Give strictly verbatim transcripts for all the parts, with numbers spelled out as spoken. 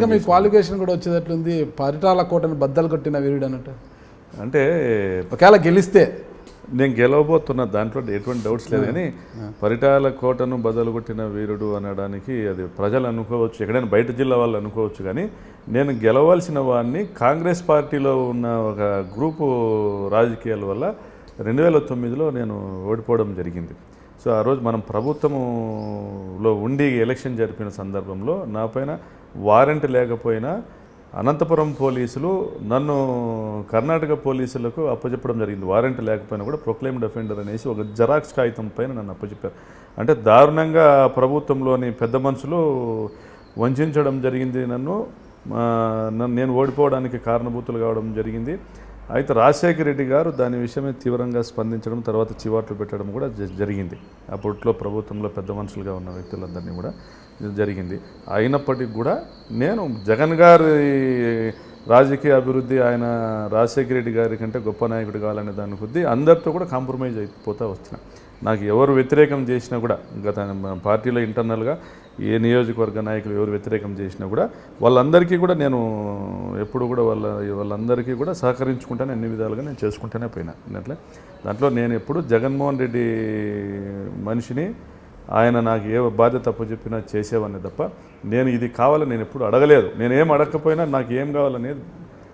ఇంకా మీ క్వాలిఫికేషన్ కూడా వచ్చేటట్లుంది, పరిటాల కోటను బద్దలు కొట్టిన వీరుడు అన్నట్టు. అంటే ఒకవేళ గెలిస్తే నేను గెలవబోతున్న దాంట్లో ఎటువంటి డౌట్స్ లేదు, కానీ పరిటాల కోటను బద్దలు కొట్టిన వీరుడు అనడానికి అది ప్రజలు అనుకోవచ్చు, ఎక్కడైనా బయట జిల్లా వాళ్ళు అనుకోవచ్చు, కానీ నేను గెలవాల్సిన వాడిని కాంగ్రెస్ పార్టీలో ఉన్న ఒక గ్రూపు రాజకీయాల వల్ల రెండు వేల తొమ్మిదిలో నేను ఓడిపోవడం జరిగింది. సో ఆ రోజు మనం ప్రభుత్వంలో ఉండి ఎలక్షన్ జరిపిన సందర్భంలో నా పైన వారెంట్ లేకపోయినా అనంతపురం పోలీసులు నన్ను కర్ణాటక పోలీసులకు అప్పచెప్పడం జరిగింది. వారెంట్ లేకపోయినా కూడా ప్రొక్లైమ్డ్ అఫెండర్ అనేసి ఒక జెరాక్స్ కాగితం పైన నన్ను అప్పచెప్పారు. అంటే దారుణంగా ప్రభుత్వంలోని పెద్ద మనుషులు వంచడం జరిగింది. నన్ను నన్ను నేను ఓడిపోవడానికి కారణభూతులు కావడం జరిగింది. అయితే రాజశేఖర రెడ్డి గారు దాని విషయమే తీవ్రంగా స్పందించడం, తర్వాత చివాట్లు పెట్టడం కూడా జరిగింది. అప్పట్లో ప్రభుత్వంలో పెద్ద మనుషులుగా ఉన్న వ్యక్తులందరినీ కూడా జరిగింది. అయినప్పటికీ కూడా నేను జగన్ గారి రాజకీయ అభివృద్ధి, ఆయన రాజశేఖర రెడ్డి గారి కంటే గొప్ప నాయకుడు కావాలనే దాని కొద్దీ అందరితో కూడా కాంప్రమైజ్ అయిపోతూ వచ్చిన. నాకు ఎవరు వ్యతిరేకం చేసినా కూడా, గత పార్టీలో ఇంటర్నల్గా ఏ నియోజకవర్గ నాయకులు ఎవరు వ్యతిరేకం చేసినా కూడా వాళ్ళందరికీ కూడా నేను ఎప్పుడు కూడా వాళ్ళ వాళ్ళందరికీ కూడా సహకరించుకుంటాను, అన్ని విధాలుగా నేను చేసుకుంటూనే పోయినా. అట్లా దాంట్లో నేను ఎప్పుడు జగన్మోహన్ రెడ్డి మనిషిని, ఆయన నాకు ఏ బాధ్యత అప్పచెప్పినా చేసేవాడిని తప్ప నేను ఇది కావాలని నేను ఎప్పుడు అడగలేదు. నేనేం అడగకపోయినా నాకు ఏం కావాలనేది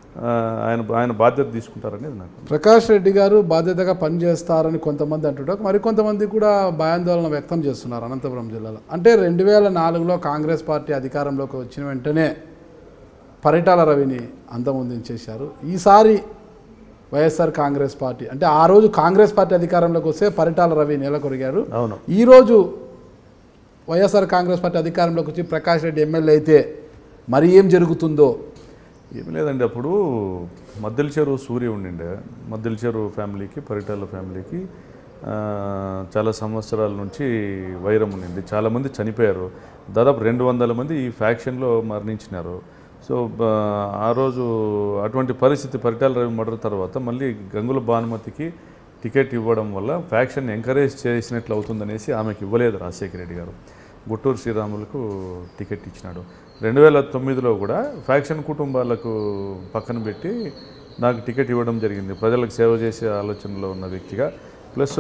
ఆయన ఆయన బాధ్యత తీసుకుంటారనేది నాకు. ప్రకాష్ రెడ్డి గారు బాధ్యతగా పనిచేస్తారని కొంతమంది అంటుంటారు, మరికొంతమంది కూడా భయాందోళన వ్యక్తం చేస్తున్నారు అనంతపురం జిల్లాలో. అంటే రెండు వేల నాలుగులో కాంగ్రెస్ పార్టీ అధికారంలోకి వచ్చిన వెంటనే పరిటాల రవిని అంతమొందించేశారు. ఈసారి వైఎస్ఆర్ కాంగ్రెస్ పార్టీ, అంటే ఆ రోజు కాంగ్రెస్ పార్టీ అధికారంలోకి వస్తే పరిటాల రవి నెలకొరిగారు. అవును. ఈరోజు వైఎస్ఆర్ కాంగ్రెస్ పార్టీ అధికారంలోకి వచ్చి ప్రకాష్ రెడ్డి ఎమ్మెల్యే అయితే మరి ఏం జరుగుతుందో. ఏమి లేదండి, అప్పుడు మద్దెల చెరువు సూర్య ఉండిండే, మద్దెల చెరువు ఫ్యామిలీకి పరిటాల ఫ్యామిలీకి చాలా సంవత్సరాల నుంచి వైరం ఉండింది. చాలామంది చనిపోయారు. దాదాపు రెండు వందల మంది ఈ ఫ్యాక్షన్లో మరణించినారు. సో ఆ రోజు అటువంటి పరిస్థితి పరిటాల రవి మర్డర్ తర్వాత మళ్ళీ గంగుల భానుమతికి టికెట్ ఇవ్వడం వల్ల ఫ్యాక్షన్ ఎంకరేజ్ చేసినట్లు అవుతుందనేసి ఆమెకు ఇవ్వలేదు రాజశేఖర రెడ్డి గారు. గుట్టూరు శ్రీరాములకు టికెట్ ఇచ్చినాడు. రెండు వేల తొమ్మిదిలో కూడా ఫ్యాక్షన్ కుటుంబాలకు పక్కన పెట్టి నాకు టికెట్ ఇవ్వడం జరిగింది. ప్రజలకు సేవ చేసే ఆలోచనలో ఉన్న వ్యక్తిగా, ప్లస్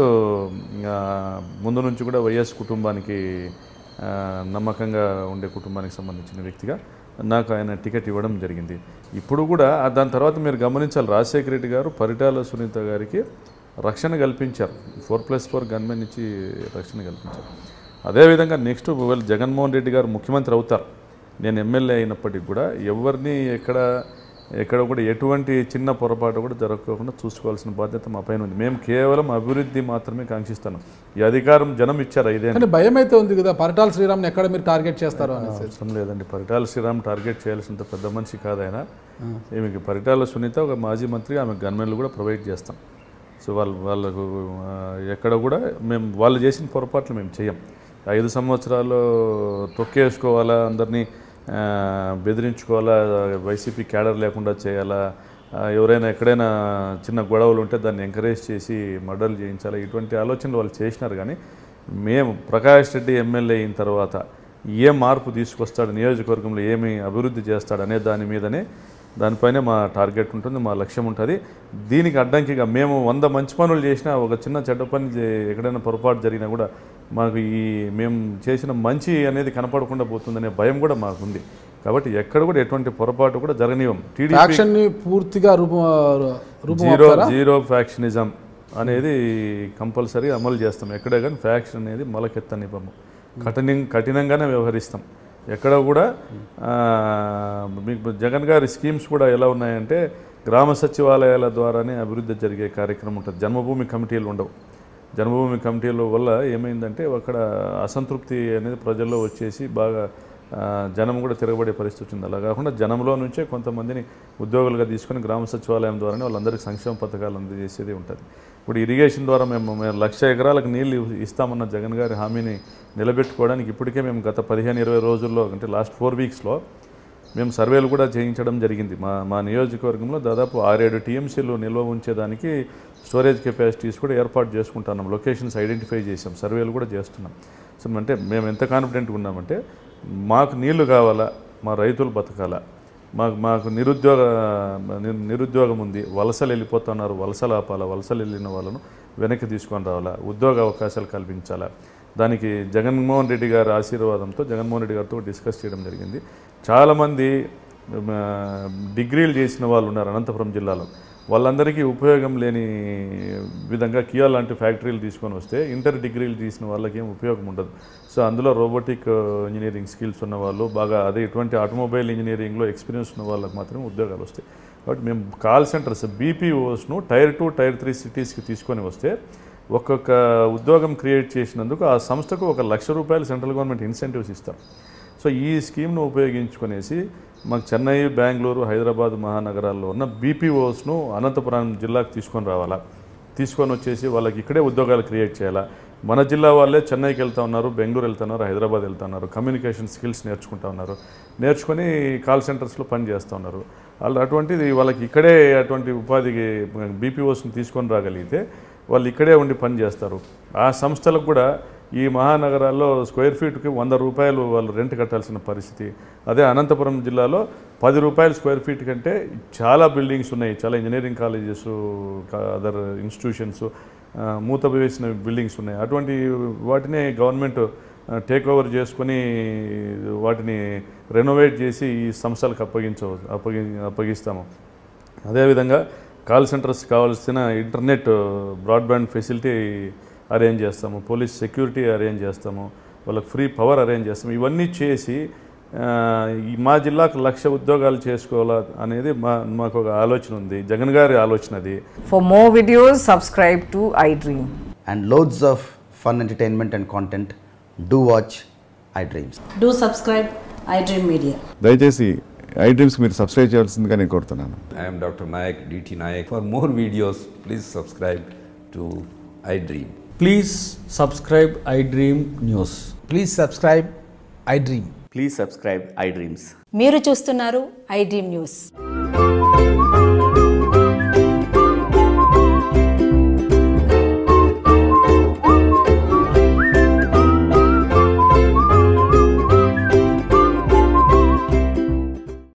ముందు నుంచి కూడా వైఎస్ కుటుంబానికి నమ్మకంగా ఉండే కుటుంబానికి సంబంధించిన వ్యక్తిగా నాకు ఆయన టికెట్ ఇవ్వడం జరిగింది. ఇప్పుడు కూడా దాని తర్వాత మీరు గమనించాలి, రాజశేఖర రెడ్డి గారు పరిటాల సునీత గారికి రక్షణ కల్పించారు. ఫోర్ ప్లస్ ఫోర్ గన్మెన్ ఇచ్చి రక్షణ కల్పించారు. అదేవిధంగా నెక్స్ట్ ఒకవేళ జగన్మోహన్ రెడ్డి గారు ముఖ్యమంత్రి అవుతారు, నేను ఎమ్మెల్యే అయినప్పటికీ కూడా ఎవరిని ఎక్కడ ఎక్కడ కూడా ఎటువంటి చిన్న పొరపాటు కూడా జరగకుండా చూసుకోవాల్సిన బాధ్యత మా పైన ఉంది. మేము కేవలం అభివృద్ధి మాత్రమే కాంక్షిస్తాను. ఈ అధికారం జనం ఇచ్చారు, ఇదే భయం అయితే ఉంది కదా. పరిటాల శ్రీరామ్ని ఎక్కడ మీరు టార్గెట్ చేస్తారు అని అవసరం లేదండి. పరిటాల శ్రీరామ్ టార్గెట్ చేయాల్సినంత పెద్ద మనిషి కాదు ఆయన. ఈమెకి పరిటాల సునీత ఒక మాజీ మంత్రి, ఆమె గన్మెన్లు కూడా ప్రొవైడ్ చేస్తాం. సో వాళ్ళు వాళ్ళకు ఎక్కడ కూడా మేము వాళ్ళు చేసిన పొరపాట్లు మేము చేయం. ఐదు సంవత్సరాలు తొక్కేసుకోవాలా, అందరినీ బెదిరించుకోవాలా, వైసీపీ క్యాడర్ లేకుండా చేయాలా, ఎవరైనా ఎక్కడైనా చిన్న గొడవలు ఉంటే దాన్ని ఎంకరేజ్ చేసి మర్డర్లు చేయించాలా, ఇటువంటి ఆలోచనలు వాళ్ళు చేసినారు. కానీ మేము ప్రకాష్ రెడ్డి ఎమ్మెల్యే అయిన తర్వాత ఏ మార్పు తీసుకొస్తాడు, నియోజకవర్గంలో ఏమి అభివృద్ధి చేస్తాడు అనే దాని మీదనే దానిపైనే మా టార్గెట్ ఉంటుంది, మా లక్ష్యం ఉంటుంది. దీనికి అడ్డంకిగా మేము వంద మంచి పనులు చేసినా ఒక చిన్న చెడ్డ పని ఎక్కడైనా పొరపాటు జరిగినా కూడా మాకు ఈ మేము చేసిన మంచి అనేది కనపడకుండా పోతుందనే భయం కూడా మాకు ఉంది. కాబట్టి ఎక్కడ కూడా ఎటువంటి పొరపాటు కూడా జరగనివ్వం. టీడీపీ పూర్తిగా జీరో జీరో ఫ్యాక్షనిజం అనేది కంపల్సరీ అమలు చేస్తాం. ఎక్కడే కానీ ఫ్యాక్షన్ అనేది మొలకెత్తనివ్వము, కఠిన కఠినంగానే వ్యవహరిస్తాం. ఎక్కడ కూడా మీకు జగన్ గారి స్కీమ్స్ కూడా ఎలా ఉన్నాయంటే గ్రామ సచివాలయాల ద్వారానే అభివృద్ధి జరిగే కార్యక్రమం ఉంటుంది. జన్మభూమి కమిటీలు ఉండవు. జన్మభూమి కమిటీల వల్ల ఏమైందంటే అక్కడ అసంతృప్తి అనేది ప్రజల్లో వచ్చేసి బాగా జనం కూడా తిరగబడే పరిస్థితి వచ్చింది. అలా కాకుండా జనంలో నుంచే కొంతమందిని ఉద్యోగులుగా తీసుకొని గ్రామ సచివాలయం ద్వారానే వాళ్ళందరికీ సంక్షేమ పథకాలు అందజేసేది ఉంటుంది. ఇప్పుడు ఇరిగేషన్ ద్వారా మేము లక్ష ఎకరాలకు నీళ్ళు ఇస్తామన్న జగన్ గారి హామీని నిలబెట్టుకోవడానికి ఇప్పటికే మేము గత పదిహేను ఇరవై రోజుల్లో అంటే లాస్ట్ ఫోర్ వీక్స్లో మేము సర్వేలు కూడా చేయించడం జరిగింది. మా మా నియోజకవర్గంలో దాదాపు ఆరేడు టీఎంసీలు నిల్వ ఉంచేదానికి స్టోరేజ్ కెపాసిటీస్ కూడా ఏర్పాటు చేసుకుంటున్నాం. లొకేషన్స్ ఐడెంటిఫై చేసాం, సర్వేలు కూడా చేస్తున్నాం. సో అంటే మేము ఎంత కాన్ఫిడెంట్గా ఉన్నామంటే మాకు నీళ్లు కావాలా, మా రైతులు బతకాలా, మాకు మాకు నిరుద్యోగ నిరుద్యోగం ఉంది, వలసలు వెళ్ళిపోతున్నారు, వలసలు ఆపాలా, వలసలు వెళ్ళిన వాళ్ళను వెనక్కి తీసుకొని రావాలా, ఉద్యోగ అవకాశాలు కల్పించాలా. దానికి జగన్మోహన్ రెడ్డి గారి ఆశీర్వాదంతో జగన్మోహన్ రెడ్డి గారితో డిస్కస్ చేయడం జరిగింది. చాలామంది డిగ్రీలు చేసిన వాళ్ళు ఉన్నారు అనంతపురం జిల్లాలో, వాళ్ళందరికీ ఉపయోగం లేని విధంగా కియా లాంటి ఫ్యాక్టరీలు తీసుకొని వస్తే ఇంటర్ డిగ్రీలు తీసిన వాళ్ళకి ఏం ఉపయోగం ఉండదు. సో అందులో రోబోటిక్ ఇంజనీరింగ్ స్కిల్స్ ఉన్న వాళ్ళు బాగా అదే ఇటువంటి ఆటోమొబైల్ ఇంజనీరింగ్లో ఎక్స్పీరియన్స్ ఉన్న వాళ్ళకి మాత్రమే ఉద్యోగాలు వస్తాయి. కాబట్టి మేము కాల్ సెంటర్స్ బీపీఓస్ను టైర్ టూ టైర్ త్రీ సిటీస్కి తీసుకొని వస్తే ఒక్కొక్క ఉద్యోగం క్రియేట్ చేసినందుకు ఆ సంస్థకు ఒక లక్ష రూపాయలు సెంట్రల్ గవర్నమెంట్ ఇన్సెంటివ్స్ ఇస్తారు. సో ఈ స్కీమ్ను ఉపయోగించుకునేసి మాకు చెన్నై, బెంగళూరు, హైదరాబాద్ మహానగరాల్లో ఉన్న బీపీఓస్ను అనంతపురం జిల్లాకు తీసుకొని రావాలా, తీసుకొని వచ్చేసి వాళ్ళకి ఇక్కడే ఉద్యోగాలు క్రియేట్ చేయాలా. మన జిల్లా వాళ్ళే చెన్నైకి వెళ్తూ ఉన్నారు, బెంగళూరు వెళ్తున్నారు, హైదరాబాద్ వెళ్తున్నారు, కమ్యూనికేషన్ స్కిల్స్ నేర్చుకుంటూ ఉన్నారు, నేర్చుకొని కాల్ సెంటర్స్లో పని చేస్తూ ఉన్నారు. వాళ్ళు అటువంటిది వాళ్ళకి ఇక్కడే అటువంటి ఉపాధికి బీపీఓస్ని తీసుకొని రాగలిగితే వాళ్ళు ఇక్కడే ఉండి పని చేస్తారు. ఆ సంస్థలకు కూడా ఈ మహానగరాల్లో స్క్వేర్ ఫీట్కి వంద రూపాయలు వాళ్ళు రెంట్ కట్టాల్సిన పరిస్థితి. అదే అనంతపురం జిల్లాలో పది రూపాయలు స్క్వేర్ ఫీట్ కంటే చాలా బిల్డింగ్స్ ఉన్నాయి, చాలా ఇంజనీరింగ్ కాలేజెస్, అదర్ ఇన్స్టిట్యూషన్స్, మూత వేసిన బిల్డింగ్స్ ఉన్నాయి. అటువంటి వాటిని గవర్నమెంట్ టేక్ ఓవర్ చేసుకొని వాటిని రెనోవేట్ చేసి ఈ సంస్థలకు అప్పగించ అప్పగి అప్పగిస్తాము. అదేవిధంగా కాల్ సెంటర్స్ కావాల్సిన ఇంటర్నెట్ బ్రాడ్బ్యాండ్ ఫెసిలిటీ అరేంజ్ చేస్తాము, పోలీస్ సెక్యూరిటీ అరేంజ్ చేస్తాము, వాళ్ళకి ఫ్రీ పవర్ అరేంజ్ చేస్తాము. ఇవన్నీ చేసి మా జిల్లాకు లక్ష ఉద్యోగాలు చేసుకోవాలా అనేది మా మాకు ఒక ఆలోచన ఉంది, జగన్ గారి ఆలోచన అది. For more videos, subscribe to iDream. And loads of fun entertainment and content, do watch iDreams. Do subscribe iDream Media. దయచేసి iDreams మీరు సబ్స్క్రైబ్ చేయాల్సిందిగా నేను కోరుతున్నాను. I am Doctor Nayak, D T Nayak. For more videos, please subscribe to iDream. Please subscribe iDream News. Please subscribe iDream. Please subscribe iDreams. మీరు చూస్తున్నారు iDream News.